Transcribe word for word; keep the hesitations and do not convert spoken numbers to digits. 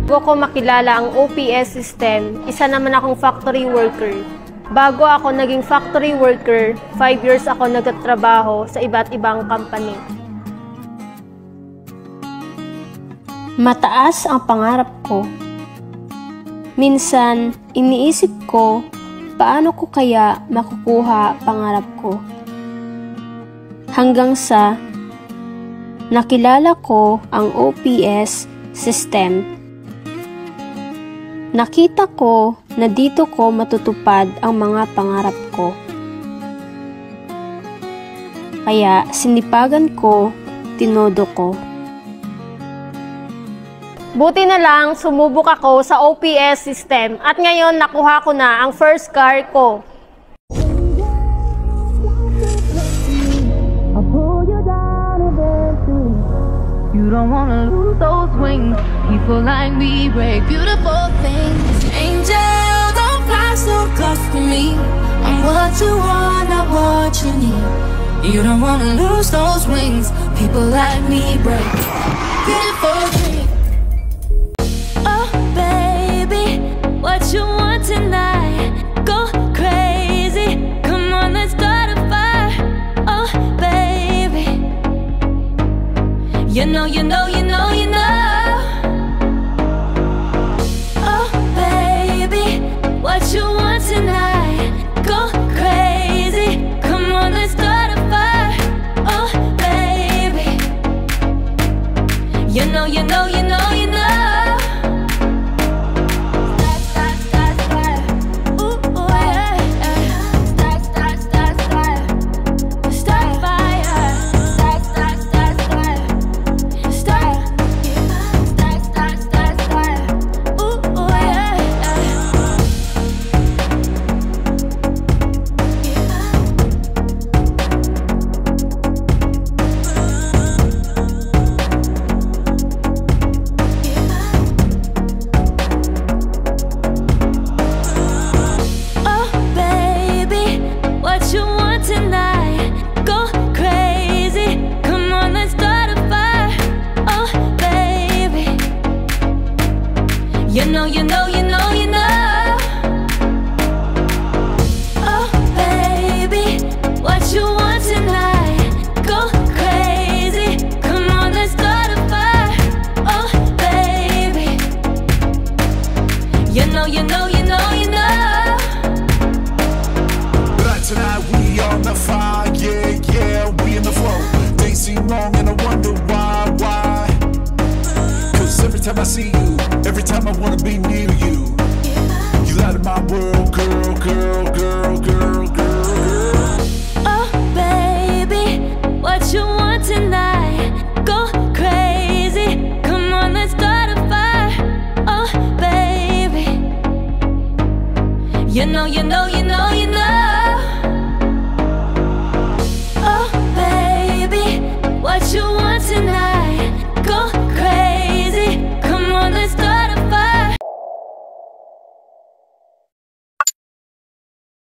Bago ko makilala ang O P S system, isa naman akong factory worker. Bago ako naging factory worker, five years ako nagtatrabaho sa iba't ibang company. Mataas ang pangarap ko. Minsan, iniisip ko, paano ko kaya makukuha pangarap ko? Hanggang sa nakilala ko ang O P S system. Nakita ko na dito ko matutupad ang mga pangarap ko. Kaya sinipagan ko, tinodo ko. Buti na lang, sumubok ako sa O P S system at ngayon nakuha ko na ang first car ko. You don't wanna lose those wings. People like me break beautiful things. Angel, don't fly so close to me. I'm what you want, not what you need. You don't wanna lose those wings. People like me break beautiful things. Oh baby, what you want tonight? Go crazy. Come on, let's start a fire. Oh baby, you know, you know, you know, you know. Oh baby, what you want tonight? Go crazy. Come on, let's start a fire. Oh baby, you know, you know, you know, you know. You know, you know, you know, you know. Oh baby, what you want tonight? Go crazy. Come on, let's start a fire. Oh baby, you know, you know, you know, you know. But tonight we on the fire, yeah, yeah, we in the flow. They seem long and I wonder why, why. Cause every time I see you, every time I wanna be near you, you light up my world, girl, girl, girl, girl, girl, girl. Oh baby, what you want tonight? Go crazy. Come on, let's start a fire. Oh baby, you know, you know, you know.